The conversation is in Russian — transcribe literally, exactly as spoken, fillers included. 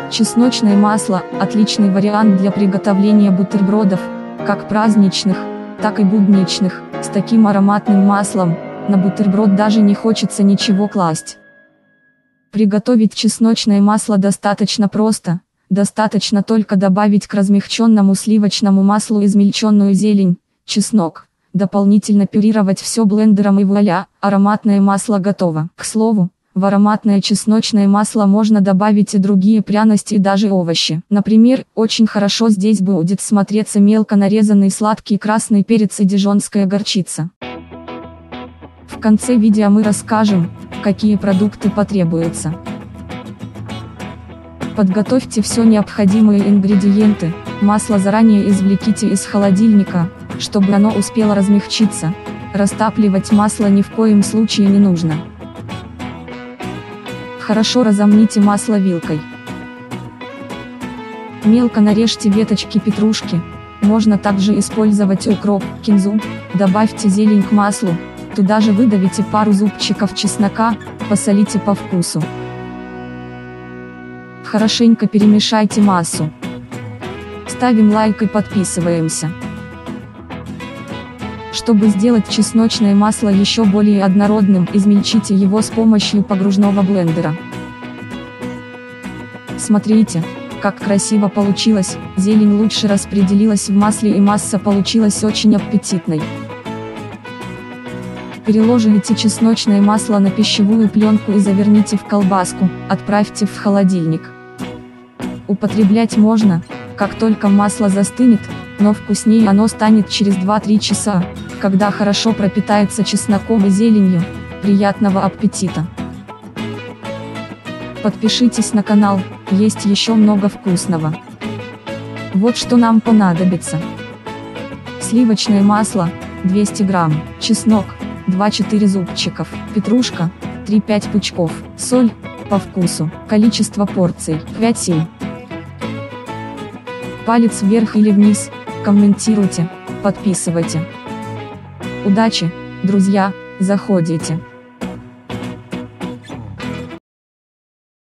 Чесночное масло – отличный вариант для приготовления бутербродов, как праздничных, так и будничных. С таким ароматным маслом на бутерброд даже не хочется ничего класть. Приготовить чесночное масло достаточно просто, достаточно только добавить к размягченному сливочному маслу измельченную зелень, чеснок, дополнительно пюрировать все блендером и вуаля, ароматное масло готово. К слову, в ароматное чесночное масло можно добавить и другие пряности и даже овощи. Например, очень хорошо здесь будет смотреться мелко нарезанный сладкий красный перец и дижонская горчица. В конце видео мы расскажем, какие продукты потребуются. Подготовьте все необходимые ингредиенты, масло заранее извлеките из холодильника, чтобы оно успело размягчиться, растапливать масло ни в коем случае не нужно. Хорошо разомните масло вилкой. Мелко нарежьте веточки петрушки, можно также использовать укроп, кинзу, добавьте зелень к маслу, туда же выдавите пару зубчиков чеснока, посолите по вкусу. Хорошенько перемешайте массу. Ставим лайк и подписываемся. Чтобы сделать чесночное масло еще более однородным, измельчите его с помощью погружного блендера. Смотрите, как красиво получилось, зелень лучше распределилась в масле и масса получилась очень аппетитной. Переложите чесночное масло на пищевую пленку и заверните в колбаску, отправьте в холодильник. Употреблять можно, как только масло застынет, но вкуснее оно станет через два-три часа, когда хорошо пропитается чесноком и зеленью. Приятного аппетита! Подпишитесь на канал, есть еще много вкусного. Вот что нам понадобится. Сливочное масло, двести грамм, чеснок, два-четыре зубчиков, петрушка, три-пять пучков, соль, по вкусу, количество порций, пять-семь. Палец вверх или вниз, комментируйте, подписывайте. Удачи, друзья, заходите.